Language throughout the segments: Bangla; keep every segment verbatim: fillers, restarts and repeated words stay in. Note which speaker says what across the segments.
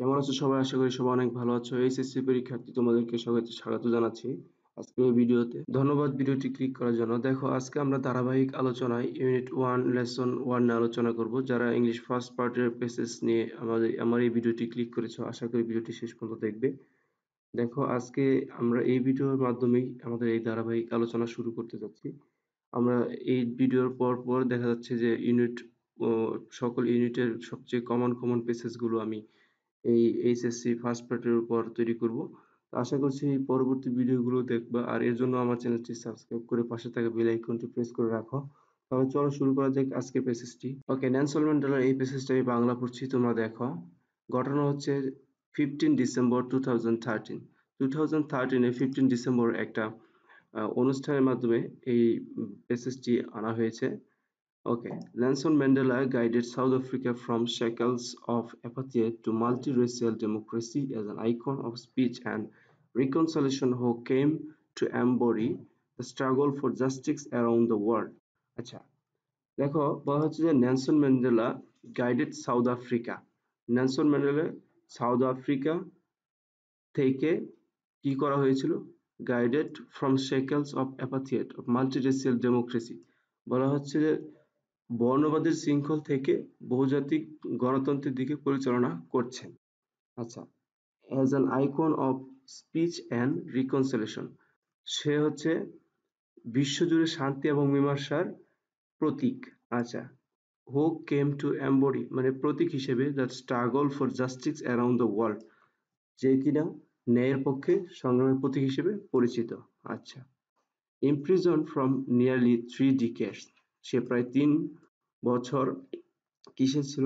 Speaker 1: কেমন আছো সবাই? আশা করি সবাই অনেক ভালো আছো। এইচএসসি পরীক্ষার্থী তোমাদেরকে সবাই স্বাগত জানাচ্ছি আজকের এই ভিডিওতে। ধন্যবাদ ভিডিওটি ক্লিক করার জন্য। দেখো আজকে আমরা ধারাবাহিক আলোচনায় ইউনিট ওয়ান লেসন ওয়ান নিয়ে আলোচনা করব। যারা ইংলিশ ফার্স্ট পার্টের পেসেজ নিয়ে আমাদের আমার এই ভিডিওটি ক্লিক করেছো, আশা করি ভিডিওটি শেষ পর্যন্ত দেখবে। দেখো আজকে আমরা এই ভিডিওর মাধ্যমেই আমাদের এই ধারাবাহিক আলোচনা শুরু করতে যাচ্ছি। আমরা এই ভিডিওর পর পর দেখা যাচ্ছে যে ইউনিট সকল ইউনিটের সবচেয়ে কমন কমন পেসেজ গুলো আমি এই এইচএসসি ফার্স্ট পার্টের উপর তৈরি করব। আশা করছি এই পরবর্তী ভিডিওগুলো দেখবা, আর এর জন্য আমার চ্যানেলটি সাবস্ক্রাইব করে পাশে থাকা বেল আইকনটি প্রেস করে রাখো। তাহলে চলো শুরু করা যাক আজকের পেসেজটি। ওকে, নেলসন ম্যান্ডেলার এই পেসেজটা আমি বাংলা পড়ছি, তোমরা দেখো। ঘটনা হচ্ছে fifteen December two thousand thirteen two thousand থার্টিনে ফিফটিন ডিসেম্বর একটা অনুষ্ঠানের মাধ্যমে এই পেসেজটি আনা হয়েছে। Okay, Nelson Mandela guided South Africa from shackles of apartheid to multiracial democracy as an icon of speech and reconciliation who came to embody the struggle for justice around the world. আচ্ছা, দেখো বলা হচ্ছে যে Nelson Mandela guided South Africa. Nelson Mandela South Africa থেকে কি করা হয়েছিল? Guided from shackles of apartheid of multiracial democracy। বলা হচ্ছে যে বর্ণবাদের শৃঙ্খল থেকে বহুজাতিক গণতন্ত্রের দিকে পরিচালনা করছেন। আচ্ছা, as an icon of speech and reconciliation, সে হচ্ছে বিশ্বজুড়ে শান্তি এবং মীমাংসার প্রতীক। আচ্ছা, হু কেম টু এম্বডি মানে প্রতীক হিসেবে the struggle for justice around the world, যে কিনা ন্যায়ের পক্ষে সংগ্রামের প্রতীক হিসেবে পরিচিত। আচ্ছা, imprison from nearly three decades, সে প্রায় তিন বছর কিসে ছিল?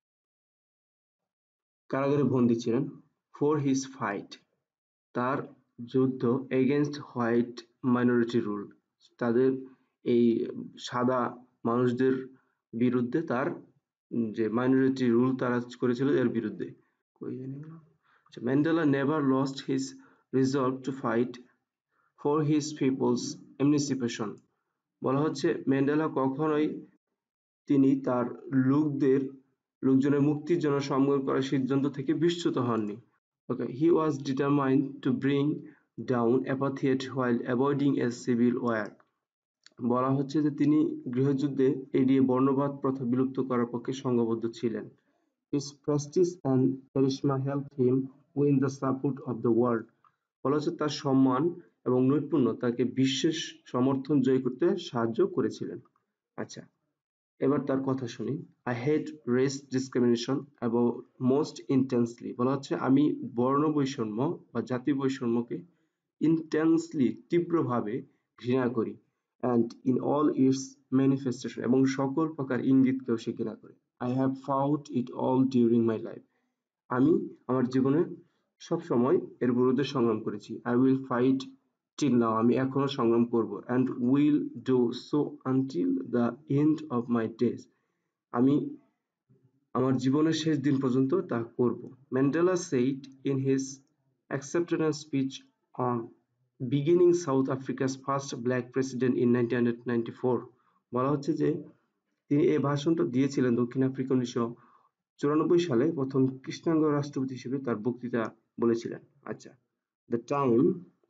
Speaker 1: কারাগারে বন্দী ছিলেন। ফর হিজ ফাইট, তার যুদ্ধ এগেইনস্ট হোয়াইট মাইনরিটি রুল, তাদের এই সাদা মানুষদের বিরুদ্ধে, তার যে মাইনরিটি রুল তারা করেছিল এর বিরুদ্ধে। Mandela never lost his resolve to fight for his people's emancipation. বলা হচ্ছে ম্যান্ডেলা কখনোই তিনি তার লোকদের লোকজনের মুক্তির জন্য সংগ্রাম করার সিদ্ধান্ত থেকে বিচ্যুত হননি। Okay, he was determined to bring down apartheid while avoiding a civil war. বলা হচ্ছে যে তিনি গৃহযুদ্ধে এড়িয়ে বর্ণবাদ প্রথা বিলুপ্ত করার পক্ষে সংঘবদ্ধ ছিলেন। His prestige and charisma helped him win the support of the world. বলা হচ্ছে তার সম্মান এবং নৈপুণ্য তাকে বিশ্বের সমর্থন জয় করতে সাহায্য করেছিলেন। আচ্ছা, এবার তার কথা শুনি। আই হেট রেস ডিসক্রিমিনেশন এবং মোস্ট ইন্টেন্সলি। বলা হচ্ছে আমি বর্ণ বৈষম্য বা জাতি বৈষম্যকে ইন্টেন্সলি তীব্রভাবে ঘৃণা করি, and in all its manifestation, এবং সকল প্রকার ইঙ্গিতকেও সে ঘৃণা করে। I have fought it all during my life, আমি আমার জীবনে সব সময় এর বিরুদ্ধে সংগ্রাম করেছি। I will fight till now, আমি এখনো সংগ্রাম করব। And will do so until the end of my days, আমি আমার জীবনের শেষ দিন পর্যন্ত তা করব। Mandela said in his acceptance speech on beginning South Africa's first black president in nineteen ninety-four। বলা হচ্ছে যে তিনি এই ভাষণটা দিয়েছিলেন দক্ষিণ আফ্রিকা উনিশশো চুরানব্বই সালে প্রথম কৃষ্ণাঙ্গ রাষ্ট্রপতি হিসেবে তার বক্তৃতা বলেছিলেন। আচ্ছা, the time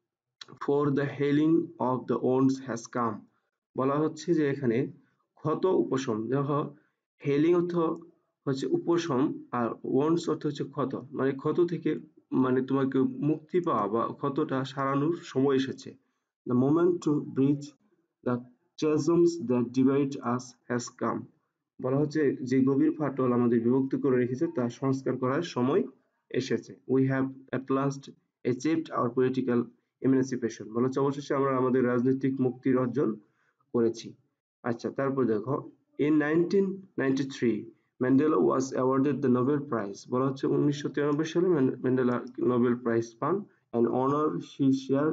Speaker 1: for the healing of the wounds has come. বলা হচ্ছে যে এখানে ক্ষত উপশম, দেখো হেলিং অর্থ হচ্ছে উপশম আর ওন্ডস অর্থ হচ্ছে ক্ষত, মানে ক্ষত থেকে মানে তোমাকে মুক্তি পাওয়া বা ক্ষতটা সারানোর সময় এসেছে। The moment to bridge the chasms that divide us has come। বলা হচ্ছে যে গভীর ফাটল আমাদের বিভক্ত করে রেখেছে তা সংস্কার করার সময় এসেছে। We have at last achieved our political emancipation। বলা হচ্ছে অবশেষে আমরা আমাদের রাজনৈতিক মুক্তির অর্জন করেছি। আচ্ছা, তারপর দেখো in nineteen ninety-three Mandela was awarded the Nobel Prize। বলা হচ্ছে উনিশশো তিরানব্বই সালে ম্যান্ডেলা নোবেল প্রাইজ পান। an honor he shared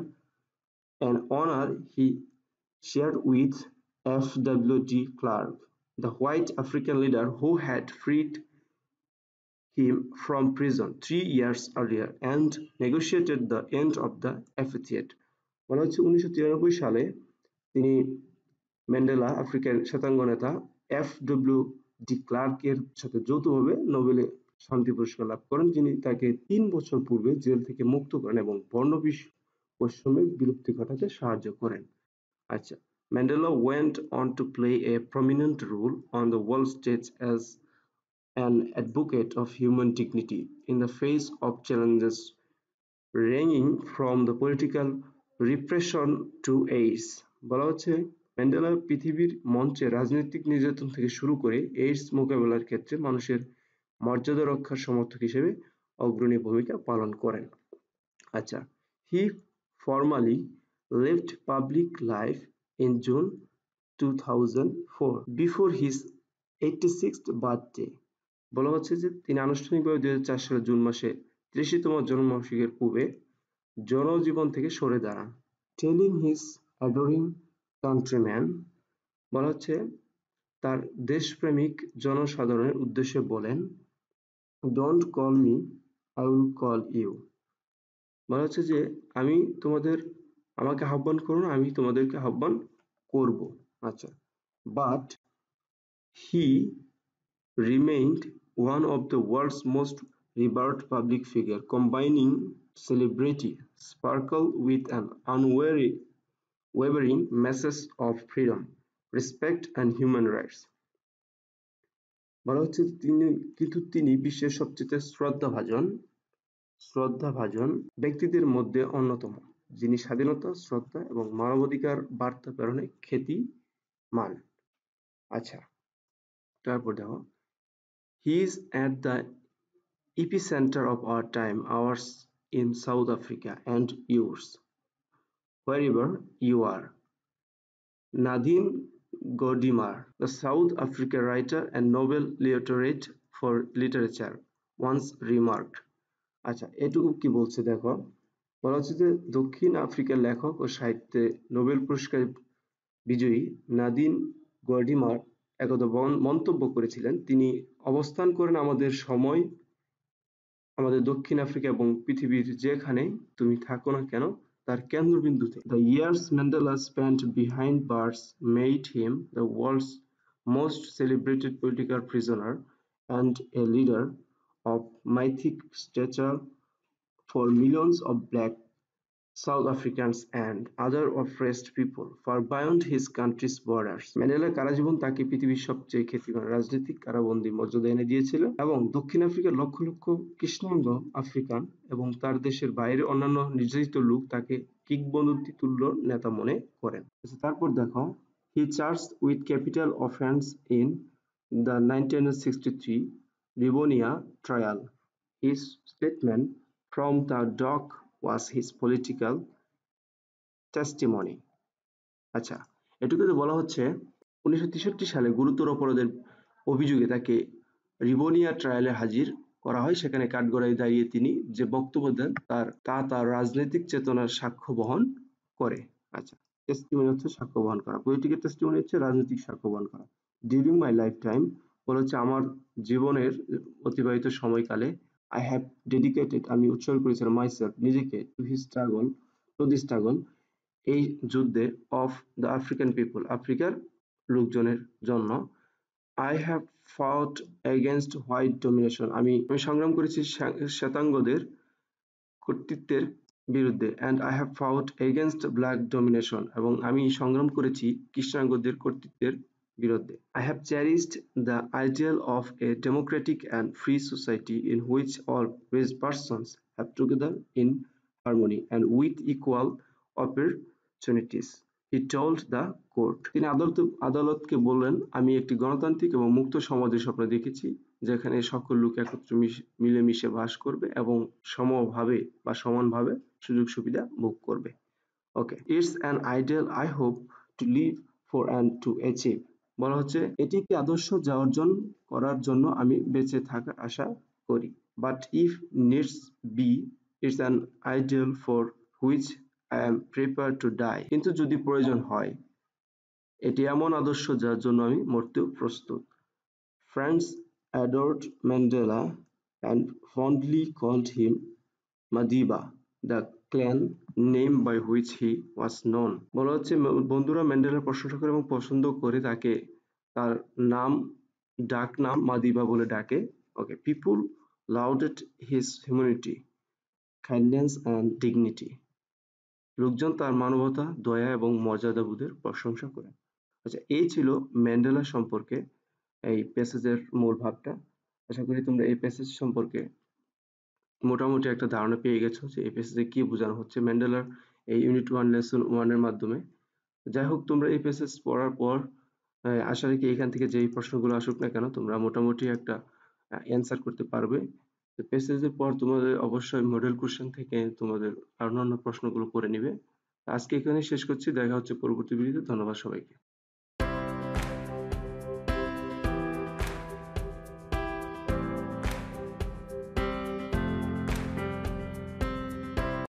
Speaker 1: an honor he shared with F W de Klerk, the white African leader who had freed him from prison three years earlier and negotiated the end of the apartheid। বলা হচ্ছে উনিশশো তিরানব্বই সালে তিনি ম্যান্ডেলা আফ্রিকার শ্বেতাঙ্গ নেতা এফ ডব্লিউ ডি ক্লার্কের সাথে যৌথভাবে নোবেল শান্তি পুরস্কার লাভ করেন, যিনি তাকে তিন বছর পূর্বে জেল থেকে মুক্ত করেন এবং বর্ণ বৈষম্যের বিলুপ্তি ঘটাতে সাহায্য করেন। আচ্ছা, Mandela went on to play a prominent role on the world stage as an advocate of human dignity in the face of challenges ranging from the political repression to AIDS. বলা হচ্ছে ম্যান্ডেলা পৃথিবীর মঞ্চে রাজনৈতিক নির্যাতন থেকে শুরু করে এইডস মোকাবেলার ক্ষেত্রে মানুষের মর্যাদা রক্ষার সমর্থক হিসেবে অগ্রণী ভূমিকা পালন করেন। আচ্ছা, he formally left public life in June two thousand four before his eighty-sixth birthday. বলা হচ্ছে যে তিনি আনুষ্ঠানিকভাবে দুই হাজার চার সালের জুন মাসে ত্রিশতম জন্মবার্ষিকীর পূর্বে জনজীবন থেকে সরে দাঁড়ান। টেলিং হিজ অ্যাডোরিং কান্ট্রিম্যান, বলা হচ্ছে তার দেশপ্রেমিক জনসাধারণের উদ্দেশ্যে বলেন, don't call me, I will call you. বলা হচ্ছে যে আমি তোমাদের আমাকে আহ্বান করো না, আমি তোমাদেরকে আহ্বান করব। আচ্ছা, but he remained one of the world's most revered public figure, combining celebrity sparkle with an unwavering message of freedom, respect and human rights. বলা হচ্ছে তিনি কিন্তু তিনি বিশ্বের সবচেয়ে শ্রদ্ধাভাজন শ্রদ্ধাভাজন ব্যক্তিদের মধ্যে অন্যতম, যিনি স্বাধীনতা, শ্রদ্ধা এবং মানবাধিকার বার্তা প্রেরণে খ্যাতিমান। আচ্ছা, তারপর দেখো, he is at the epicenter of our time, ours in South Africa and yours, wherever you are. Nadine Gordimer, the South African writer and Nobel laureate for literature, once remarked. আচ্ছা, এটুকু কি বলছে দেখো, বলা হচ্ছে যে দক্ষিণ আফ্রিকার লেখক ও সাহিত্যে নোবেল পুরস্কার বিজয়ী নাদিন গর্ডিমার একদা মন্তব্য করেছিলেন, তিনি অবস্থান করেন আমাদের সময়, আমাদের দক্ষিণ আফ্রিকা এবং পৃথিবীর যেখানে তুমি থাকো না কেন তার কেন্দ্রবিন্দুতে। The years Mandela spent behind bars made him the world's most celebrated political prisoner and a leader of mythic stature for millions of black South Africans and other oppressed people far beyond his country's borders. ম্যান্ডেলার কারাজীবন তাকে পৃথিবীর সবচেয়ে খ্যাতিমান রাজনৈতিক কারাবন্দী মর্যাদা এনে দিয়েছিল এবং দক্ষিণ আফ্রিকার লক্ষ লক্ষ কৃষ্ণাঙ্গ আফ্রিকান এবং তার দেশের বাইরে অন্যান্য নির্যাতিত লোক তাকে কিংবদন্তি তুল্য নেতা মনে করেন। তারপর দেখো, he charged with capital offense in the nineteen sixty-three Rivonia trial. His statement from the dock was his political testimony. আচ্ছা, এটুকুতে বলা হচ্ছে উনিশশো তেষট্টি সালে গুরুতর অপরাধের অভিযোগে তাকে রিভোনিয়া ট্রায়ালে হাজির করা হয়। সেখানে কাঠগড়ায় দাঁড়িয়ে তিনি যে বক্তব্য দেন তার তা তার রাজনৈতিক চেতনার সাক্ষ্য বহন করে। আচ্ছা, টেস্টিমনি হচ্ছে সাক্ষ্য বহন করা, পলিটিক্যাল টেস্টিমনি হচ্ছে রাজনৈতিক সাক্ষ্য বহন করা। ডিউরিং মাই লাইফ টাইম, বলা হচ্ছে আমার জীবনের অতিবাহিত সময়কালে, I have dedicated, আমি উৎসর্গ করেছিলাম myself, নিজেকে, to his struggle, to the struggle, এই যুদ্ধে, of the African people, আফ্রিকার লোকজনের জন্য। I have fought against white domination, আমি আমি সংগ্রাম করেছি শ্বেতাঙ্গদের কর্তৃত্বের বিরুদ্ধে, and I have fought against black domination, এবং আমি সংগ্রাম করেছি কৃষ্ণাঙ্গদের কর্তৃত্বের বিরুদ্ধে। I have cherished the ideal of a democratic and free society in which all race persons have together in harmony and with equal opportunities, he told the court. তিনি আদালত আদালতকে বললেন, আমি একটি গণতান্ত্রিক এবং মুক্ত সমাজের স্বপ্ন দেখেছি যেখানে সকল লোক একত্রে মিলেমিশে বাস করবে এবং সমভাবে বা সমানভাবে সুযোগ সুবিধা ভোগ করবে। Okay, it's an ideal I hope to live for and to achieve, বলা হচ্ছে এটি একটি আদর্শ যা অর্জন করার জন্য আমি বেঁচে থাকার আশা করি। But if needs be, it's an ideal for which I am prepare to die, কিন্তু যদি প্রয়োজন হয় এটি এমন আদর্শ যার জন্য আমি মরতেও প্রস্তুত। Friends adored Mandela and fondly called him Madiba, the clan name by which he was known. বলা হচ্ছে বন্ধুরা ম্যান্ডেলার প্রশংসা করে এবং পছন্দ করে তাকে তার নাম ডাক নাম মাদিবা বলে ডাকে। ওকে, people lauded his humanity, kindness and dignity. লোকজন তার মানবতা, দয়া এবং মর্যাদাবোধের প্রশংসা করে। আচ্ছা, এই ছিল ম্যান্ডেলা সম্পর্কে এই প্যাসেজের মূল ভাবটা। আশা করি তোমরা এই প্যাসেজ সম্পর্কে মোটামুটি একটা ধারণা পেয়ে গেছো যে এই প্যাসেজে কি বোঝানো হচ্ছে ম্যান্ডেলার এই ইউনিট ওয়ান লেসন ওয়ান এর মাধ্যমে। যাই হোক, তোমরা এই প্যাসেজ পড়ার পর আহ, আশা রাখি এখান থেকে যেই প্রশ্নগুলো আসুক না কেন তোমরা মোটামুটি একটা অ্যান্সার করতে পারবে। তো প্যাসেজের পর তোমাদের অবশ্যই মডেল কোশ্চেন থেকে তোমাদের অন্যান্য প্রশ্নগুলো করে নিবে। আজকে এখানে শেষ করছি, দেখা হচ্ছে পরবর্তী ভিডিওতে। ধন্যবাদ সবাইকে।